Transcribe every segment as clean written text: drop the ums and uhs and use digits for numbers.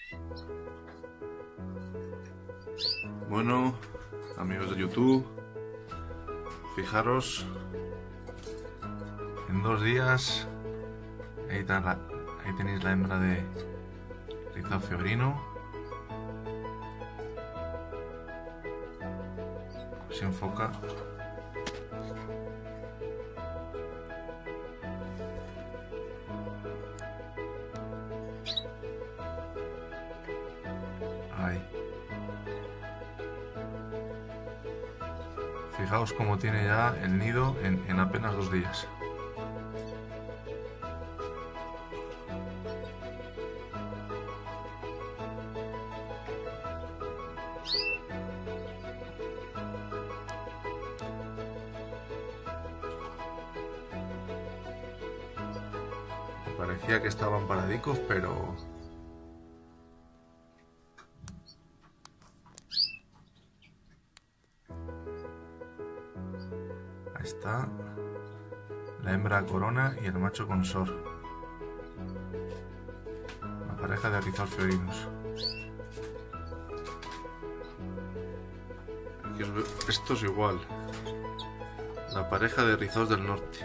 Bueno, amigos de YouTube, fijaros, en 2 días, ahí tenéis la hembra de rizado fiorino. Se enfoca. Ahí. Fijaos cómo tiene ya el nido en apenas 2 días. Parecía que estaban paradicos, pero ahí está la hembra corona y el macho consor, la pareja de rizados fiorinos. Esto es igual, la pareja de rizados del norte.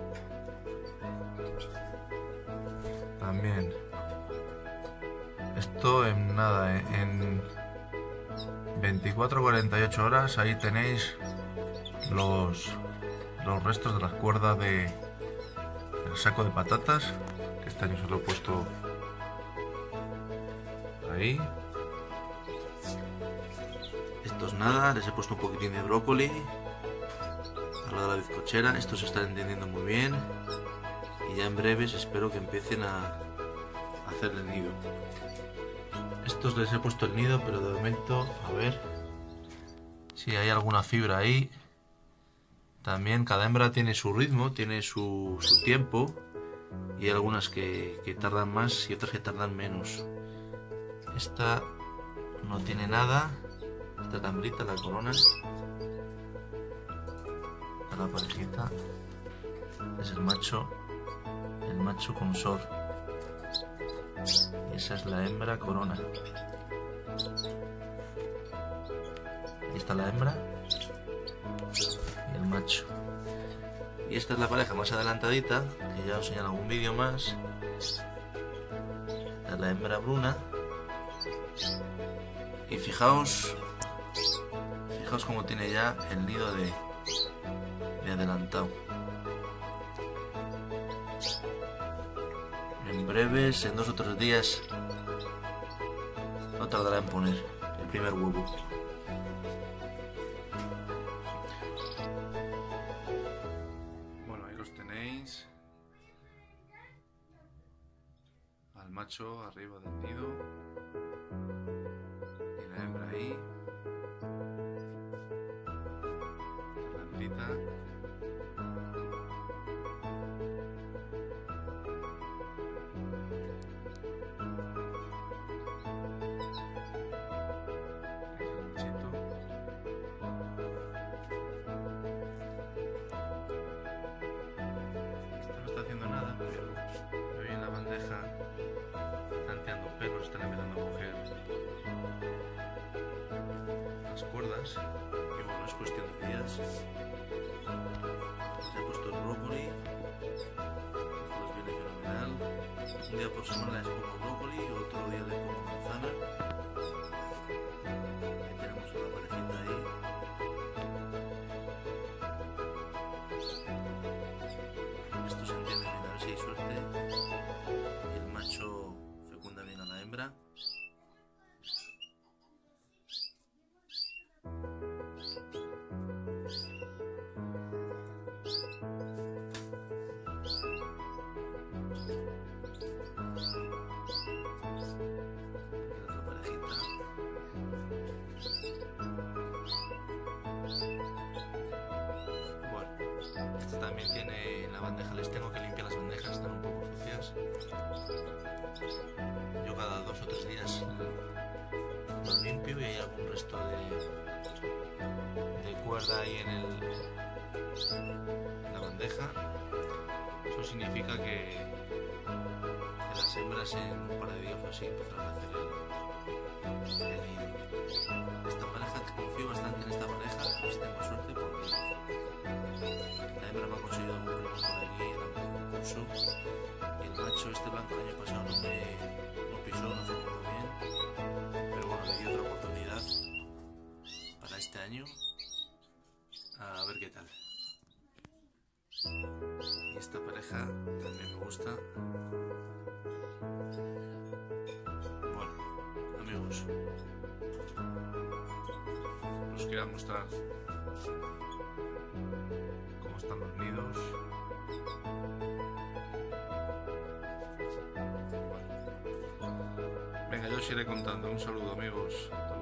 También esto en nada, en 24-48 horas ahí tenéis los restos de las cuerdas del saco de patatas, que este año se lo he puesto ahí. Esto es nada, les he puesto un poquitín de brócoli al lado de la bizcochera. Esto se está entendiendo muy bien y ya en breves espero que empiecen a hacer el nido. Estos les he puesto el nido, pero de momento, a ver si hay alguna fibra ahí. También cada hembra tiene su ritmo, tiene su tiempo, y hay algunas que tardan más y otras que tardan menos. Esta no tiene nada. Esta es la hembrita, la corona. Esta es la parejita. Es el macho consor. Y esa es la hembra corona. Ahí está la hembra y el macho. Y esta es la pareja más adelantadita, que ya os enseñaré algún vídeo más. Esta es la hembra bruna. Y fijaos cómo tiene ya el nido de adelantado. En breves, en 2 o 3 días, no tardará en poner el primer huevo. Bueno, ahí los tenéis. Al macho arriba del nido y la hembra ahí. La hembrita. Tanteando pelos, están empezando a coger las cuerdas y bueno, es cuestión de días. Les he puesto el brócoli, esto les viene fenomenal. Un día por semana les pongo brócoli, otro día les pongo manzana. Ahí tenemos a la parejita ahí. Esto se entiende bien, a ver si hay suerte. El macho fecunda bien a la hembra. Y la otra parejita. Bueno, este también tiene la bandeja. Les tengo que limpiar las bandejas, están un poco sucias. Yo cada 2 o 3 días lo limpio y hay algún resto de cuerda ahí en la bandeja. Eso significa que las hembras en un par de días así empezarán a hacer el nido. Esta pareja, confío bastante en esta pareja, a ver si tengo suerte porque la hembra me ha conseguido algún premio por aquí en algún concurso y el macho este blanco el año pasado no pisó, no fue muy bien, pero bueno, le di otra oportunidad para este año, a ver qué tal. Y esta pareja también me gusta. Bueno, amigos, os quería mostrar cómo están los nidos. Bueno. Venga, yo os iré contando. Un saludo, amigos.